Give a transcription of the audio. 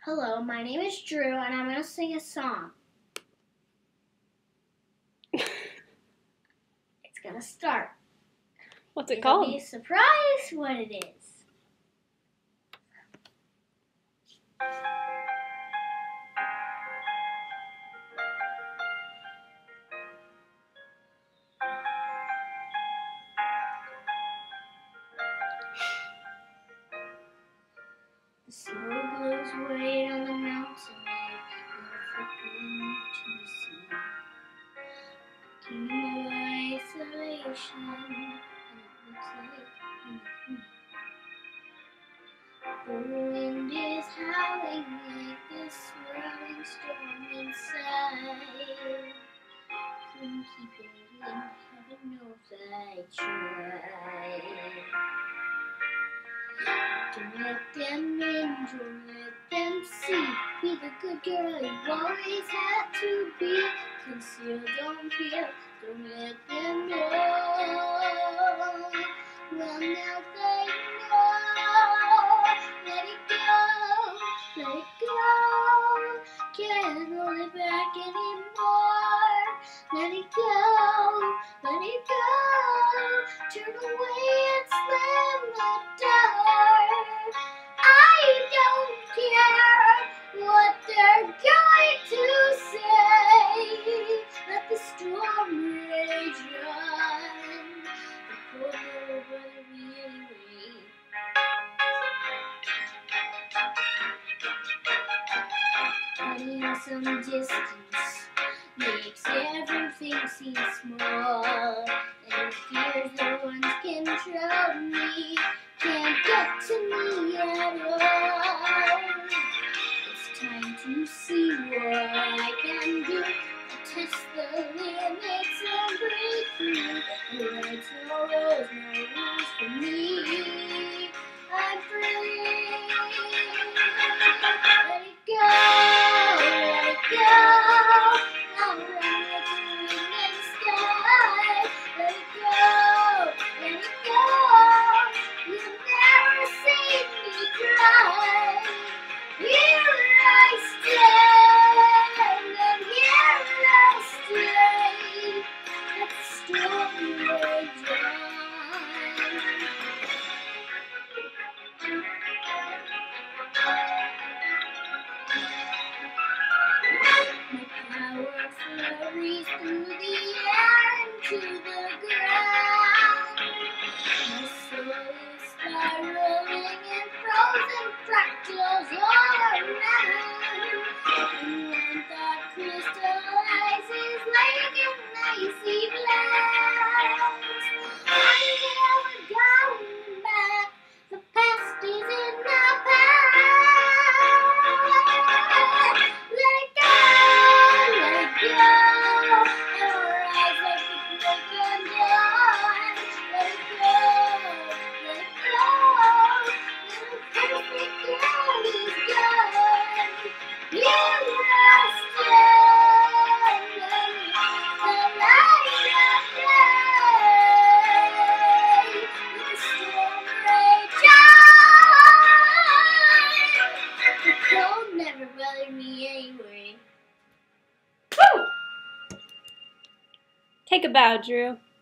Hello, my name is Drew, and I'm going to sing a song. It's going to start. What's it called? It'll be a surprise what it is. The snow glows white on the mountain, and flickering to the sea. Kingdom of isolation, and it looks like me. The wind is howling like this swirling storm inside. Couldn't keep it in, heaven knows I tried. Don't let them in, don't let them see. Be the good girl you always had to be. Conceal, don't feel, don't let them know. Well, now they know. Let it go, let it go. Can't hold it back anymore. Let it go, let it go. Turn away and slam the door. I don't care what they're going to say. Let the storm rage on. The cold never bothered me anyway. Cutting some distance makes everything seem small, and fears no one can control me, can't get to me at all. It's time to see what I can do, to test the limits and break through. The right's no rules for me. I'm free. Let it go, let it go. I'll run with the wind and sky. Let it go, let it go. You'll never see me cry. Here I stand, and here I stay. Let the storm rage on. My power flurries through the air and to the ground. My soul is spiraling in frozen fractals all around. And one thought crystallizes like an icy blast. I'm never going back. The past is in the past. Let it go, let it go. Our eyes like the broken dawn. Let it go, let it go. The perfect girl is gone. Here I stand, the light of day. Let the storm rage on. The cold never bothered me anyway. Take a bow, Drew.